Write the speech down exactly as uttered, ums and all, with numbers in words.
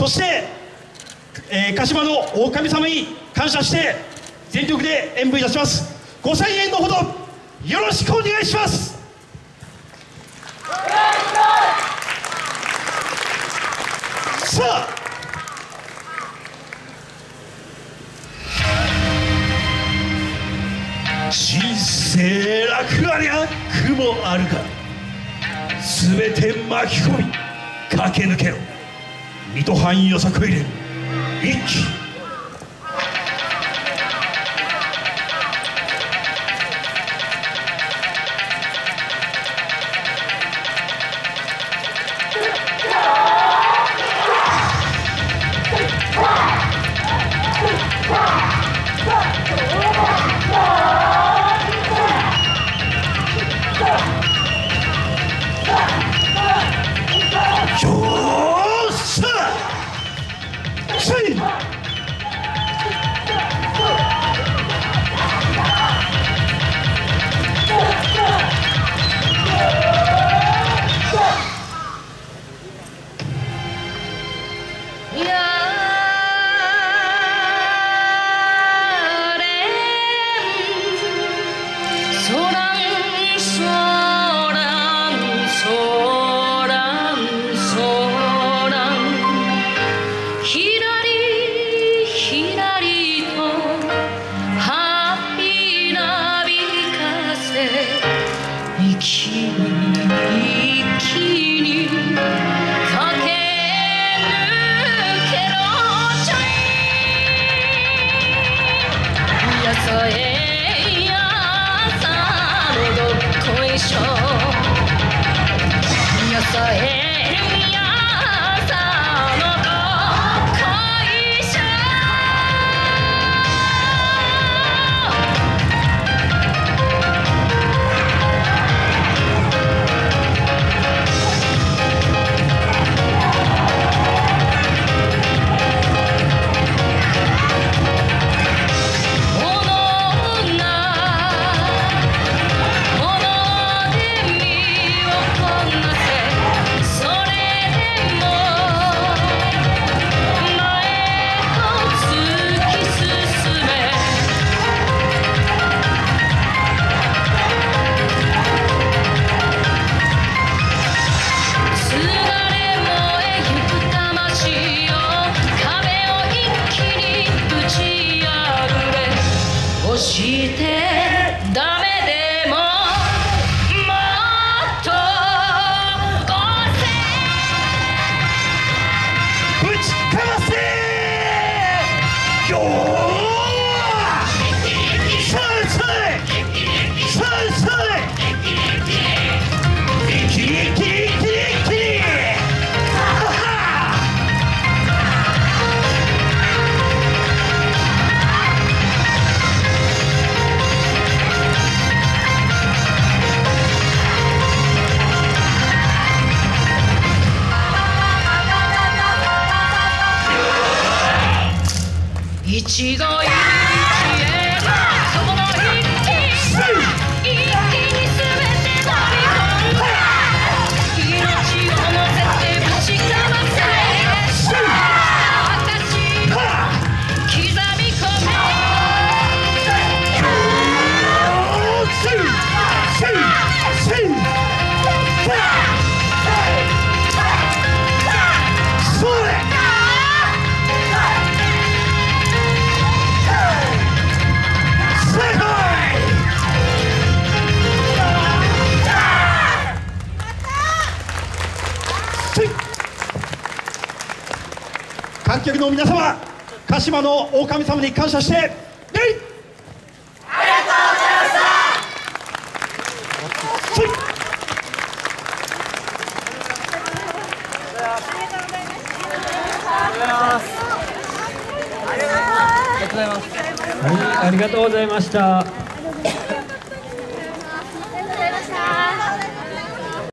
そして、えー、鹿島の大神様に感謝して全力で演舞いたします。ごせんえんのほどよろしくお願いします。さあ、人生楽ありゃ苦もあるが、すべて巻き込み駆け抜けろ。水戸藩よさこい連一騎。 一度行きへそこの一気一気に全て飲み込んで命を乗せてぶちかませ証刻み込め観客の皆様、鹿島の大神様に感謝して礼。ありがとうございました。はい、ありがとうございました。